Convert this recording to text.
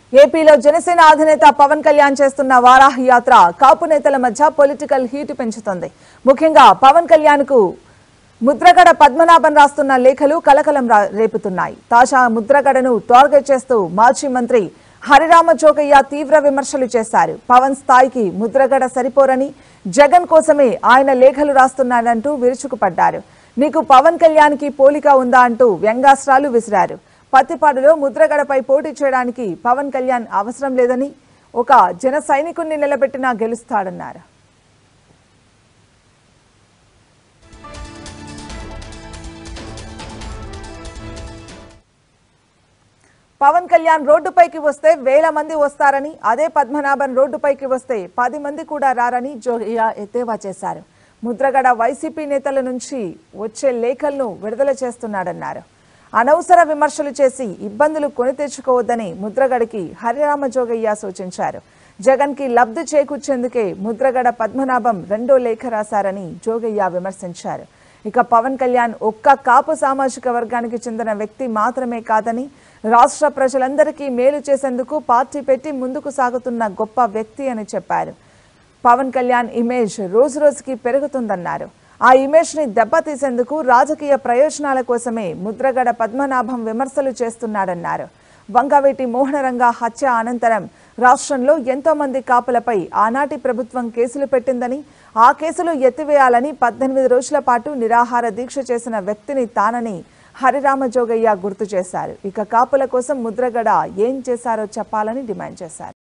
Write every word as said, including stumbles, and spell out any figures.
ఏపీలో జనసేన అధినేత పవన్ కళ్యాణ్ చేస్తున్న వారాహి యాత్ర కాపు నేతల మధ్య పొలిటికల్ హీట్ పెంచుతుంది. ముఖ్యంగా పవన్ కళ్యాణ్ కు ముద్రగడ పద్మనాభం రాస్తున్న లేఖలు కలకలం రేపుతున్నాయి. తాజా ముద్రగడను టార్గెట్ చేస్తూ మాజీ మంత్రి హరిరామ జోగయ్య తీవ్ర విమర్శలు చేశారు. పవన్ స్థాయికి ముద్రగడ సరిపోరని, జగన్ కోసమే ఆయన లేఖలు రాస్తున్నాడంటూ విరుచుకుపడ్డారు. నీకు పవన్ కళ్యాణ్ కి పోలిక ఉందా అంటూ వ్యంగ్యాస్త్రాలు విసిరారు. పత్తిపాడులో ముద్రగడపై పోటీ చేయడానికి పవన్ కళ్యాణ్ అవసరం లేదని, ఒక జన సైనికుణ్ణి నిలబెట్టినా గెలుస్తాడన్నారు. పవన్ కళ్యాణ్ రోడ్డుపైకి వస్తే వేల మంది వస్తారని, అదే పద్మనాభన్ రోడ్డుపైకి వస్తే పది మంది కూడా రారని జోగయ్య ఎద్దేవా చేశారు. ముద్రగడ వైసీపీ నేతల నుంచి వచ్చే లేఖలను విడుదల చేస్తున్నాడన్నారు. అనవసర విమర్శలు చేసి ఇబ్బందులు కొని తెచ్చుకోవద్దని ముద్రగడకి హరిరామ జోగయ్య సూచించారు. జగన్ కి లబ్ధి చేకూర్చేందుకే ముద్రగడ పద్మనాభం రెండో లేఖ రాశారని జోగయ్య విమర్శించారు. ఇక పవన్ కళ్యాణ్ ఒక్క కాపు సామాజిక వర్గానికి చెందిన వ్యక్తి మాత్రమే కాదని, రాష్ట్ర ప్రజలందరికీ మేలు చేసేందుకు పార్టీ పెట్టి ముందుకు సాగుతున్న గొప్ప వ్యక్తి అని చెప్పారు. పవన్ కళ్యాణ్ ఇమేజ్ రోజు రోజుకి పెరుగుతుందన్నారు. ఆ ఇమేజ్ ని దెబ్బతీసేందుకు రాజకీయ ప్రయోజనాల కోసమే ముద్రగడ పద్మనాభం విమర్శలు చేస్తున్నాడన్నారు. వంగవేటి మోహనరంగ హత్య అనంతరం రాష్ట్రంలో ఎంతో మంది కాపులపై ఆనాటి ప్రభుత్వం కేసులు పెట్టిందని, ఆ కేసులు ఎత్తివేయాలని పద్దెనిమిది రోజుల పాటు నిరాహార దీక్ష చేసిన వ్యక్తిని తానని హరిరామ జోగయ్య గుర్తు చేశారు. ఇక కాపుల కోసం ముద్రగడ ఏం చేశారో చెప్పాలని డిమాండ్ చేశారు.